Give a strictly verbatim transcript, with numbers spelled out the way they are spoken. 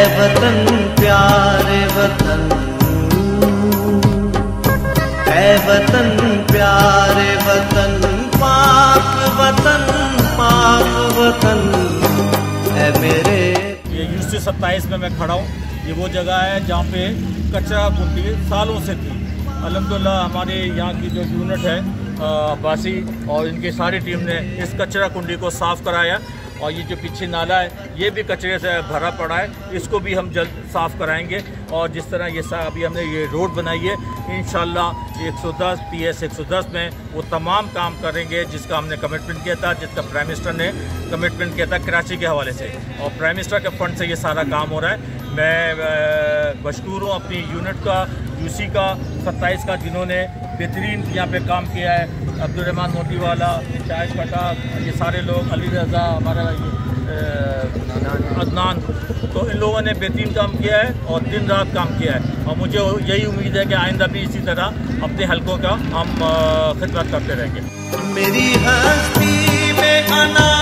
वतन प्यारे वतन, ऐ वतन प्यारे वतन, पाक वतन पाक वतन ऐ मेरे। ये यूसी सत्ताईस में मैं खड़ा हूँ। ये वो जगह है जहाँ पे कचरा कुंडी सालों से थी। अल्हम्दुलिल्लाह हमारे यहाँ की जो यूनिट है अब्बासी और इनकी सारी टीम ने इस कचरा कुंडी को साफ़ कराया। और ये जो पीछे नाला है ये भी कचरे से भरा पड़ा है, इसको भी हम जल्द साफ़ कराएंगे। और जिस तरह ये अभी हमने ये रोड बनाई है, इंशाल्लाह एक सौ दस पी एस एक सौ दस में वो तमाम काम करेंगे जिसका हमने कमिटमेंट किया था, जिसका प्राइम मिनिस्टर ने कमिटमेंट किया था कराची के हवाले से। और प्राइम मिनिस्टर के फंड से ये सारा काम हो रहा है। मैं मशकूर हूँ अपनी यूनिट का, यूसी का, सत्ताईस का, जिन्होंने बेहतरीन यहाँ पे काम किया है। अब्दुर्रहमान मोतीवाला, शाहिद फटाक, ये सारे लोग, अली रज़ा, हमारा अदनान, तो इन लोगों ने बेहतरीन काम किया है और दिन रात काम किया है। और मुझे यही उम्मीद है कि आइंदा भी इसी तरह अपने हलकों का हम खिदमत करते रहेंगे। मेरी हस्ती में अना